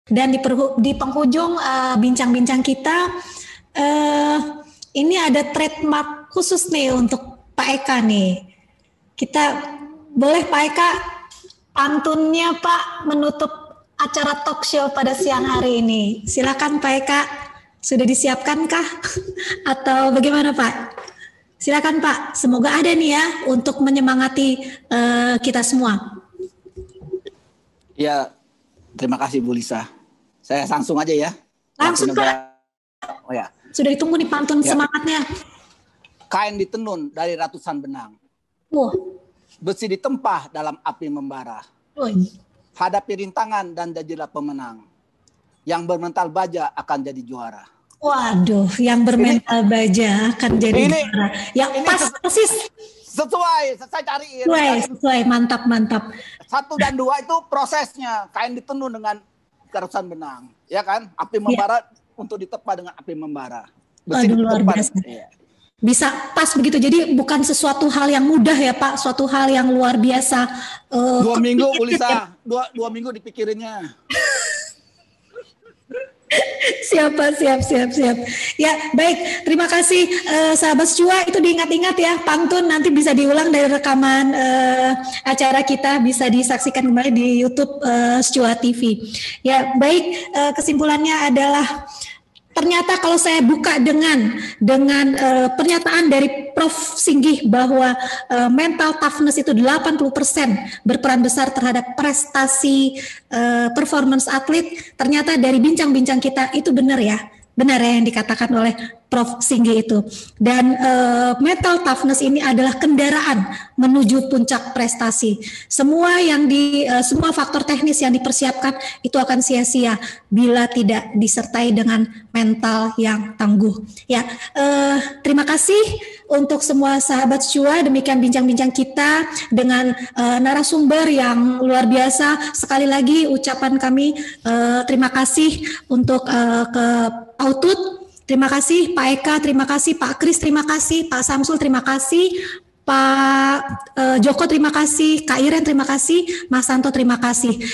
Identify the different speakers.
Speaker 1: Dan di penghujung bincang-bincang kita, ini ada trademark khusus nih untuk Pak Eka nih. Kita boleh Pak Eka pantunnya Pak menutup acara talk show pada siang hari ini. Silakan Pak Eka, sudah disiapkankah atau bagaimana Pak? Silakan Pak, semoga ada nih ya untuk menyemangati kita semua.
Speaker 2: Ya, terima kasih Bu Lisa. Saya langsung aja ya.
Speaker 1: Langsung Pak.
Speaker 2: Oh ya.
Speaker 1: Sudah ditunggu nih pantun semangatnya.
Speaker 2: Kain ditenun dari ratusan benang.
Speaker 1: Wah.
Speaker 2: Besi ditempah dalam api membara. Hadapi rintangan dan jadilah pemenang. Yang bermental baja akan jadi juara.
Speaker 1: Waduh, yang bermental baja akan jadi juara. Yang pas persis.
Speaker 2: Sesuai, saya cariin.
Speaker 1: Sesuai, mantap.
Speaker 2: 1 dan 2 itu prosesnya. Kain ditenun dengan ratusan benang, ya kan? Api membara untuk ditepa dengan api membara.
Speaker 1: Aduh, luar biasa. Bisa pas begitu. Jadi bukan sesuatu hal yang mudah ya Pak, suatu hal yang luar biasa.
Speaker 2: 2 minggu Ulisa, 2 minggu dipikirinnya.
Speaker 1: Siap. Ya, baik. Terima kasih sahabat Secua, itu diingat-ingat ya, pantun nanti bisa diulang dari rekaman acara kita, bisa disaksikan kembali di YouTube Secua TV. Ya, baik, kesimpulannya adalah ternyata kalau saya buka dengan pernyataan dari Prof. Singgih bahwa mental toughness itu 80% berperan besar terhadap prestasi performance atlet, ternyata dari bincang-bincang kita itu benar ya yang dikatakan oleh Prof. Singgih itu. Dan mental toughness ini adalah kendaraan menuju puncak prestasi. Semua faktor teknis yang dipersiapkan itu akan sia-sia bila tidak disertai dengan mental yang tangguh. Ya, terima kasih untuk semua sahabat Secua. Demikian bincang-bincang kita dengan narasumber yang luar biasa. Sekali lagi ucapan kami terima kasih untuk ke Autut. Terima kasih Pak Eka, terima kasih Pak Kris, terima kasih Pak Samsul, terima kasih Pak Joko, terima kasih Kak Iren, terima kasih Mas Santo, terima kasih.